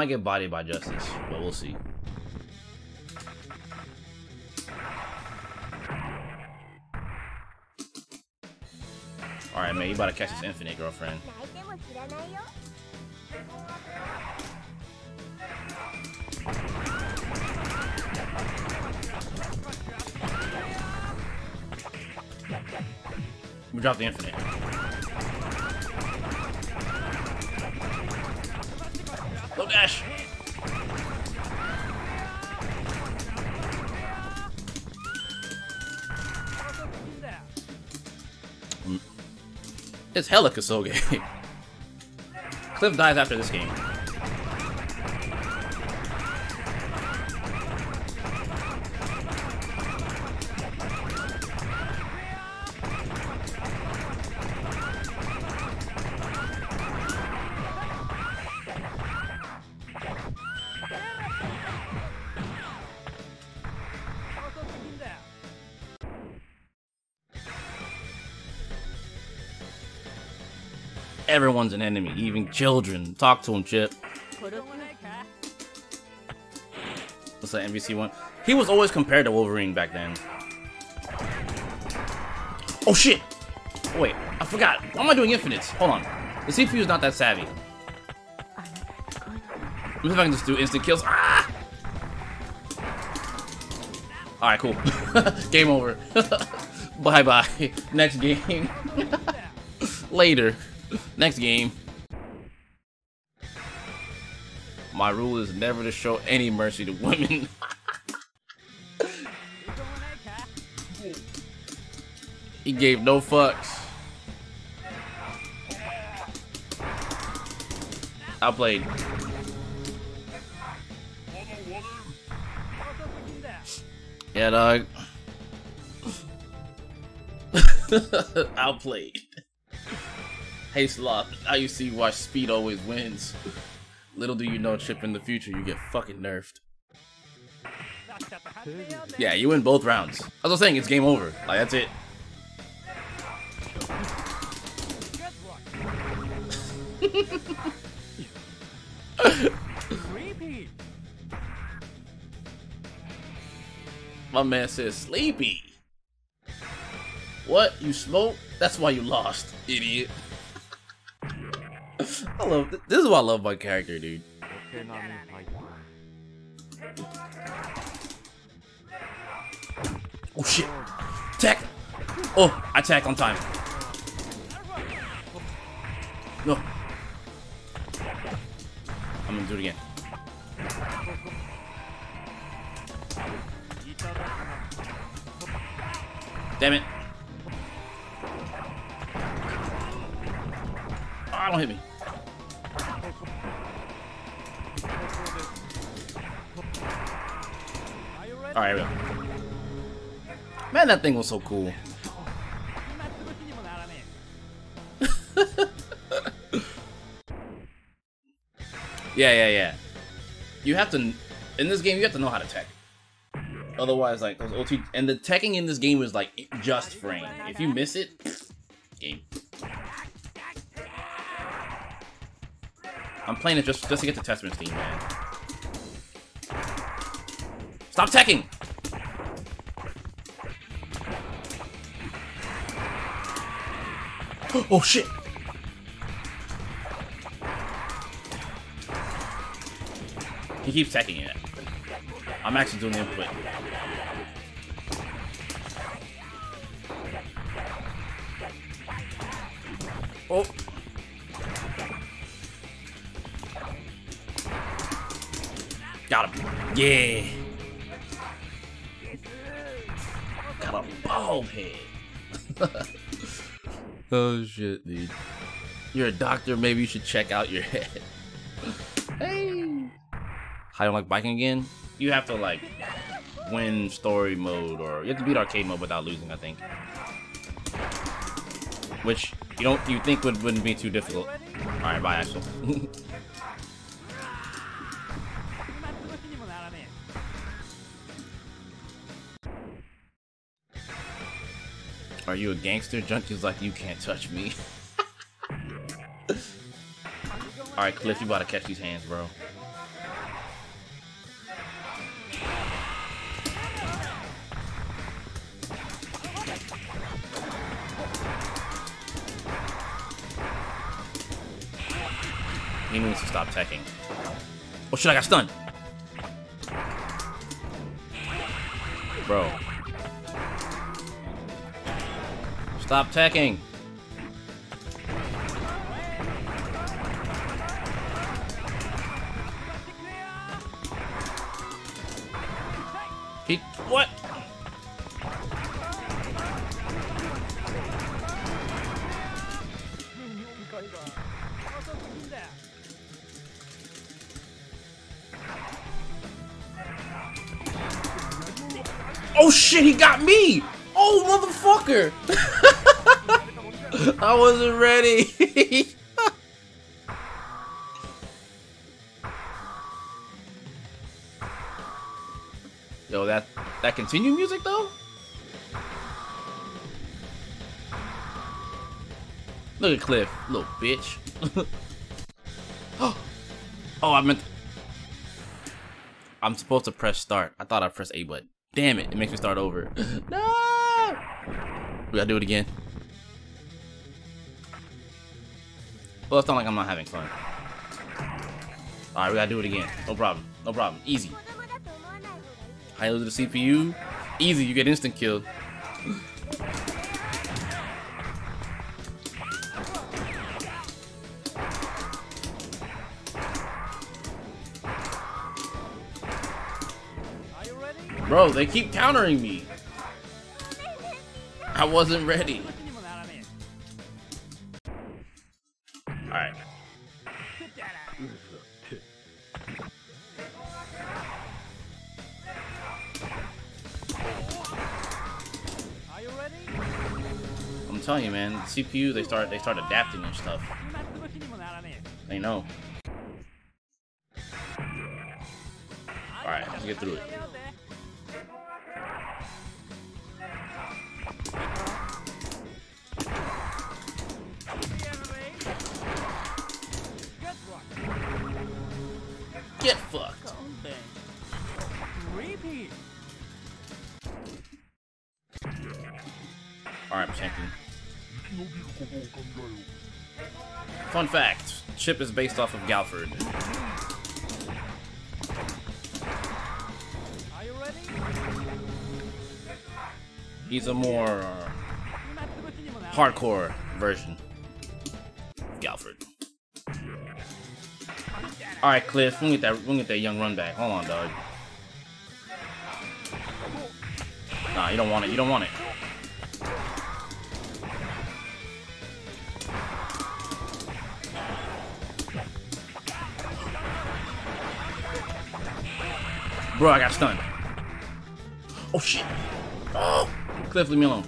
might get bodied by Justice, but we'll see. Alright, man, you about to catch this infinite, girlfriend. We dropped the infinite. Low dash! It's hella Kensou. Cliff dies after this game. Everyone's an enemy, even children. Talk to him, Chip. What's that NBC one? He was always compared to Wolverine back then. Oh shit! Oh, wait, I forgot. Why am I doing infinites? Hold on. The CPU is not that savvy. Let me see if I can just do instant kills. Ah! Alright, cool. Game over. Bye bye. Next game. Later. Next game. My rule is never to show any mercy to women. He gave no fucks. Outplayed. Yeah, dog. Outplayed. Hey Sloth, now you see why speed always wins. Little do you know, Chip, in the future you get fucking nerfed. Yeah, you win both rounds. As I was saying, it's game over. Like, that's it. My man says sleepy. What? You smoke? That's why you lost, idiot. I love this is what I love about character, dude. Oh shit! Tech! Oh, I tagged on time. No. I'm gonna do it again. Damn it. Oh, don't hit me. Alright, here we go. Man, that thing was so cool. Yeah. You have to, in this game, you have to know how to tech. Otherwise, like, those OT, and the teching in this game is like just frame. If you miss it, game. I'm playing it just to get the Testament Steam, man. Stop teching! Oh shit! He keeps teching it. I'm actually doing the input. Oh! Got him. Yeah! Got a bald head. Oh shit, dude. You're a doctor, maybe you should check out your head. Hey! How you don't like biking again? You have to like win story mode, or you have to beat arcade mode without losing, I think. Which you think wouldn't be too difficult. Alright, bye Axel. Are you a gangster? Junkie's like, you can't touch me. Alright, Cliff, you about to catch these hands, bro. He needs to stop teching. Oh shit, I got stunned. Bro. Stop teching. What? Oh shit, he got me! Oh motherfucker! I wasn't ready. Yo, that continue music though? Look at Cliff, little bitch. Oh, I'm supposed to press start. I thought I pressed A, but damn it, it makes me start over. No! We gotta do it again. Well, it's not like I'm not having fun. Alright, we gotta do it again. No problem. No problem. Easy. High to the CPU. Easy, you get instant killed. Bro, they keep countering me. I wasn't ready. Alright. I'm telling you, man, the CPU, they start adapting and stuff. They know. Alright, let's get through it. Get fucked. Alright, champion. Fun fact, Chip is based off of Galford. He's a more hardcore version of Galford. Alright, Cliff, we can get that young run back. Hold on, dog. Nah, you don't want it. You don't want it. Bro, I got stunned. Oh shit. Oh, Cliff, leave me alone.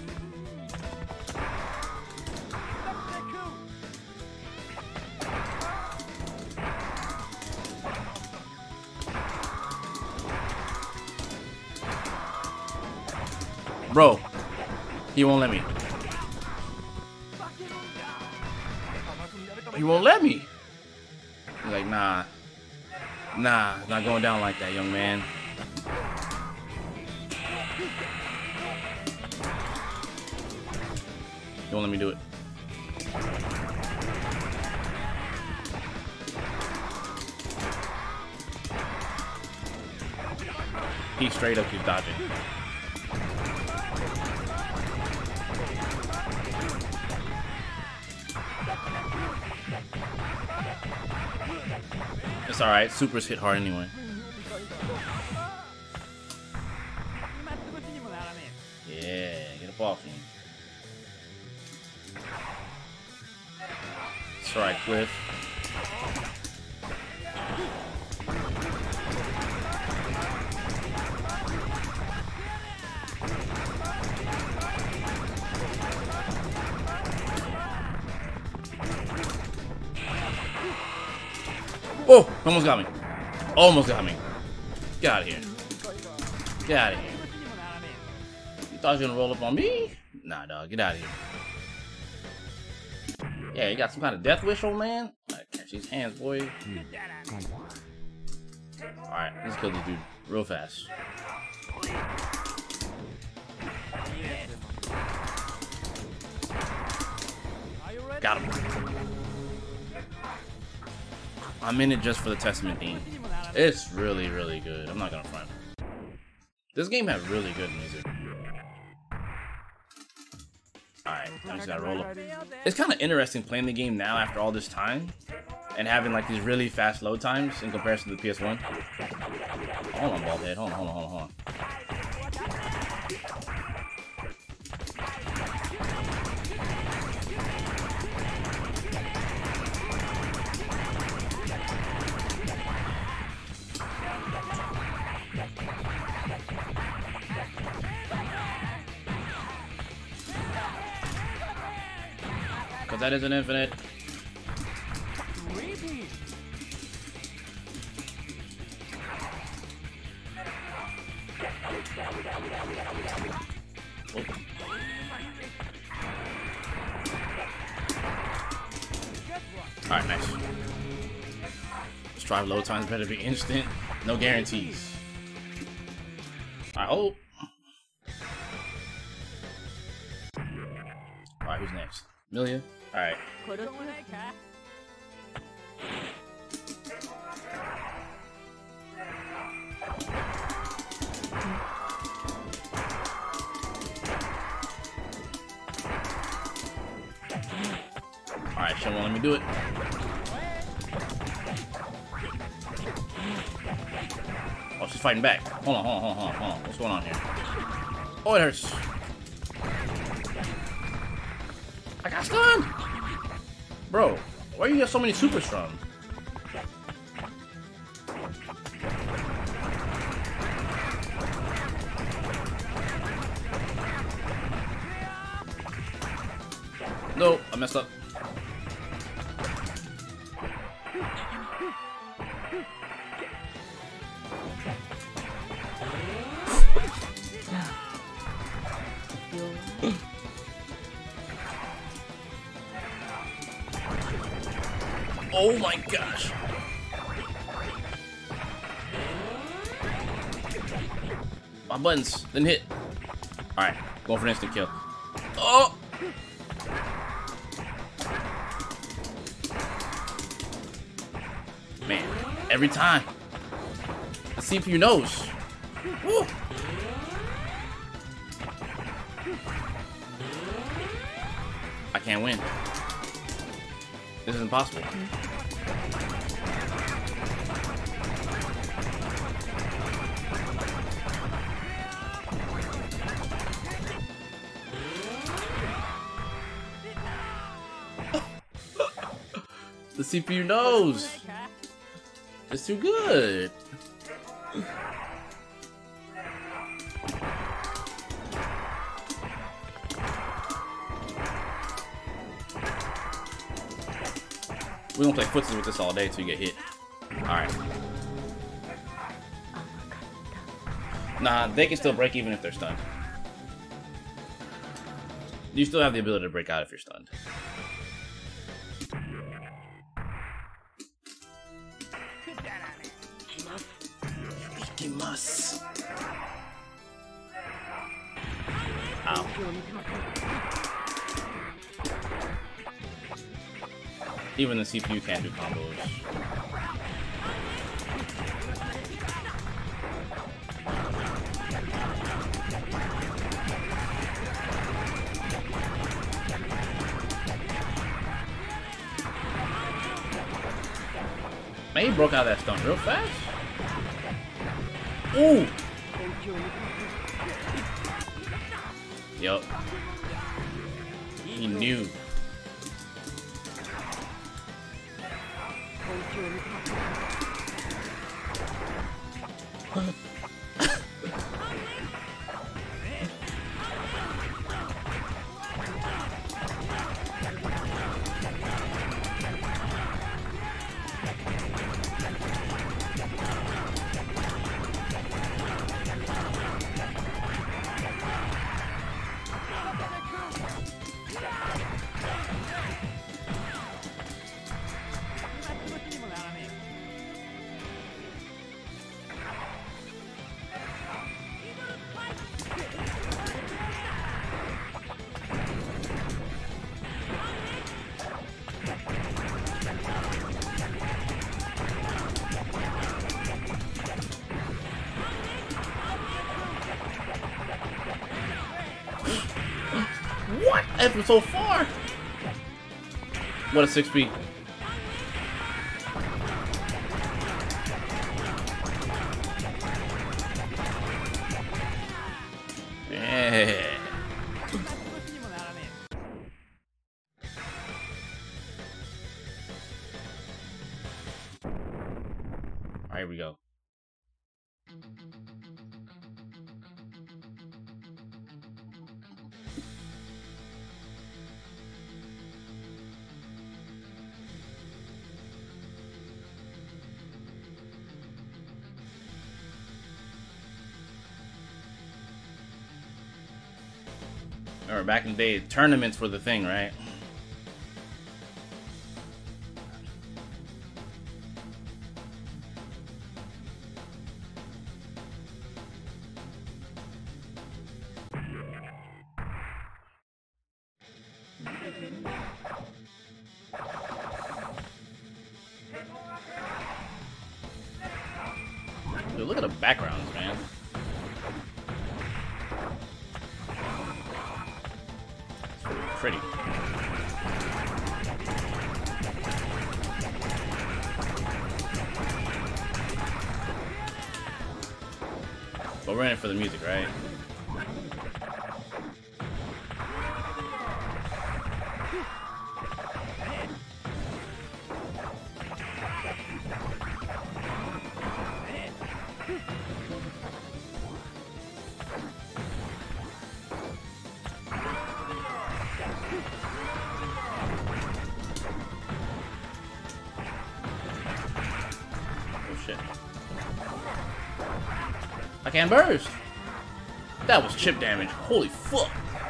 Bro, he won't let me. He won't let me. He's like, nah. Nah, it's not going down like that, young man. He won't let me do it. He straight up keeps dodging. It's alright, supers hit hard anyway. Yeah, get up off me. It's alright, Cliff. Oh, almost got me. Almost got me. Get out of here. Get out of here. You thought you were gonna roll up on me? Nah, dog. Get out of here. Yeah, you got some kind of death wish, old man? Alright, catch these hands, boy. Alright, let's kill this dude real fast. Got him. I'm in it just for the Testament theme. It's really, really good. I'm not gonna front. This game has really good music. Alright, I just gotta roll up. It's kind of interesting playing the game now after all this time and having like these really fast load times in comparison to the PS1. Hold on, bald head. Hold on. Because that is an infinite. Oh. Alright, nice. Strive load times better be instant. No guarantees. I hope. Alright, who's next? Milia? Alright. Alright, she won't let me do it. Oh, she's fighting back. Hold on. What's going on here? Oh, it hurts. I got stunned! Bro, why you get so many supers from? No, I messed up. Oh my gosh. My buttons didn't hit. Alright, going for an instant kill. Oh! Man, every time. The CPU knows. Woo! I can't win. This is impossible. The CPU knows. It's too good. We don't play footsies with this all day until you get hit. Alright. Nah, they can still break even if they're stunned. You still have the ability to break out if you're stunned. Ow. Even the CPU can't do combos. Man, he broke out of that stun real fast. Ooh! Yup. He knew. F from so far. What a 6B. Yeah. Alright, here we go. Remember back in the day, tournaments were the thing, right? Dude, look at the backgrounds, man. It's pretty. But we're in it for the music, right? Shit. I can't burst. That was chip damage. Holy fuck.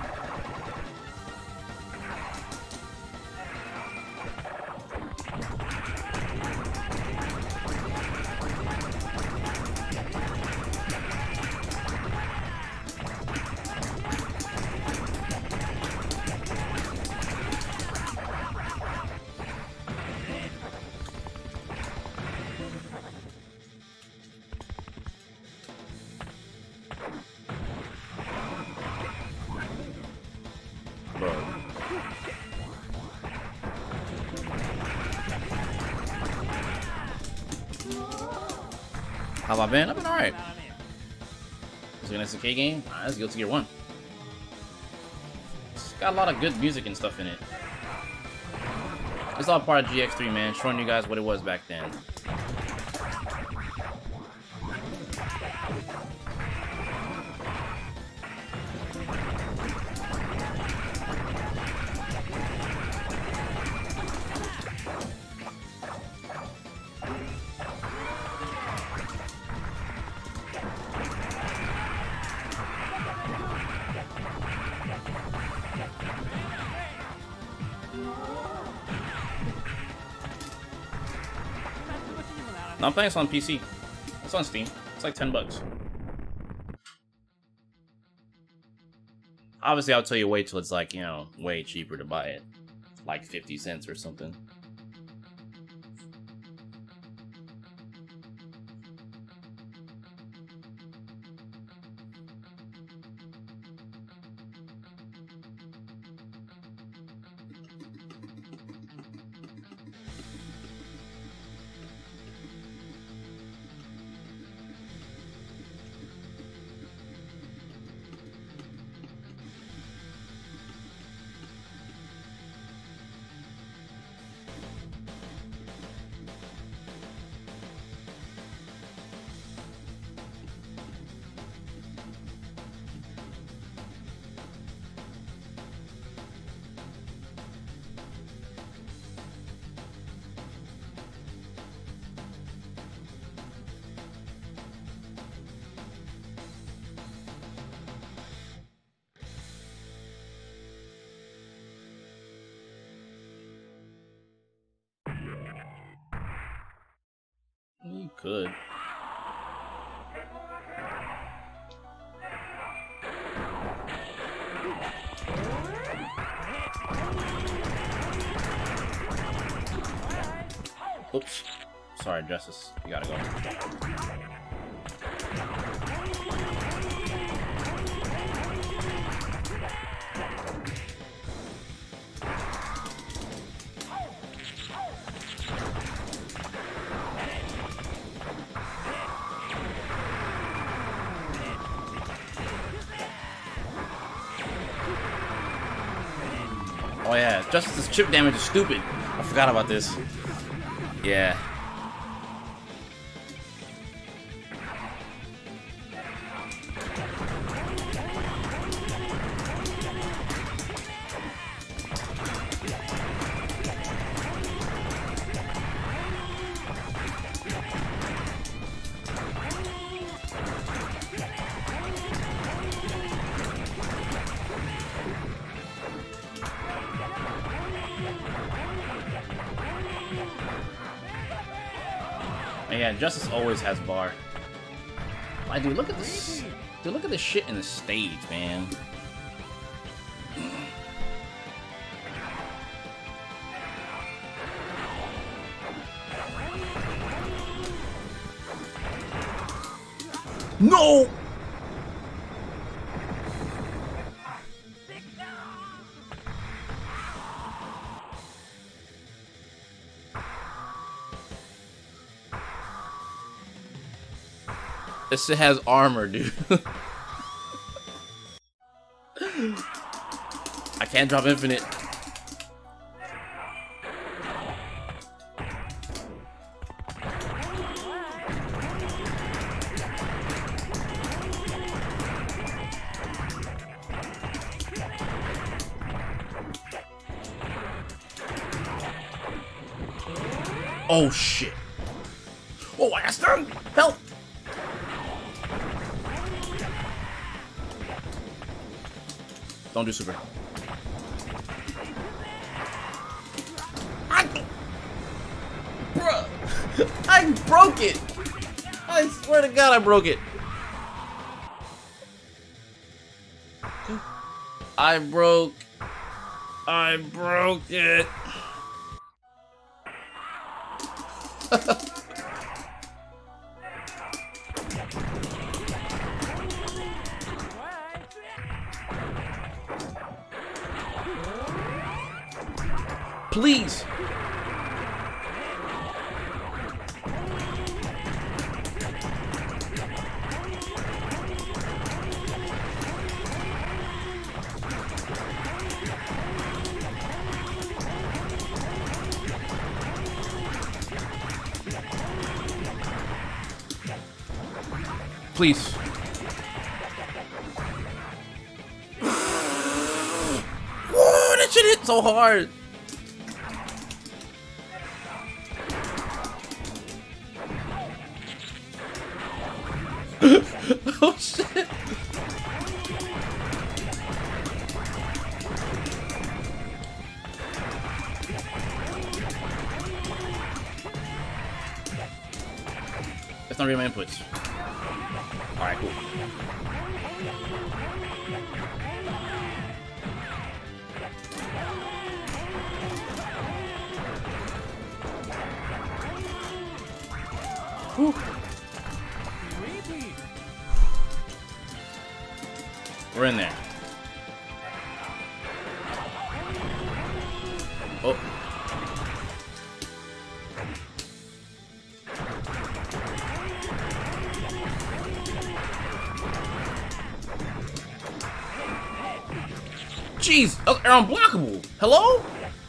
Bro. How have I been? I've been alright. Is it an SNK game? Alright, let's go to Gear 1. It's got a lot of good music and stuff in it. It's all part of GX3, man, showing you guys what it was back then. No, I'm playing this on PC. It's on Steam. It's like $10. Obviously, I'll tell you wait till it's like, you know, way cheaper to buy it. Like 50 cents or something. You could. Oops. Sorry, Justice. You gotta go. Justice's chip damage is stupid. I forgot about this. Yeah. Yeah, Justice always has bar. Like, dude, look at this. Dude, look at this shit in the stage, man. No! This shit has armor, dude. I can't drop infinite. Oh shit. Oh, I got stunned. Help. Don't do super. Bruh, I broke it. I swear to God, I broke it. I broke it. Please. Please. Whoa, that shit hit so hard. Oh shit. That's not really my inputs. Alright, cool. Whew. We're in there. Oh. Jeez, they're unblockable. Hello?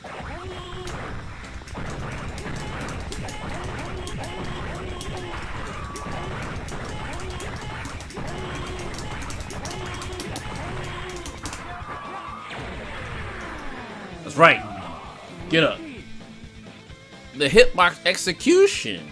That's right. Get up. The hitbox execution.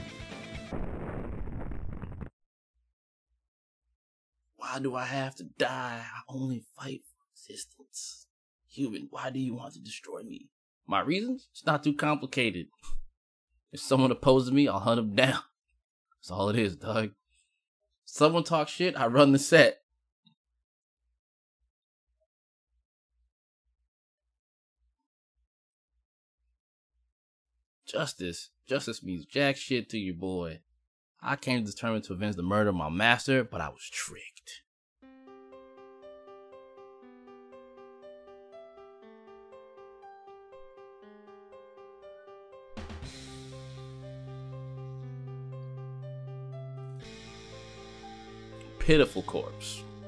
Why do I have to die? I only fight for existence. Human, why do you want to destroy me? My reasons? It's not too complicated. If someone opposes me, I'll hunt them down. That's all it is, dog. Someone talk shit, I run the set. Justice. Justice means jack shit to your boy. I came determined to avenge the murder of my master, but I was tricked. Pitiful corpse.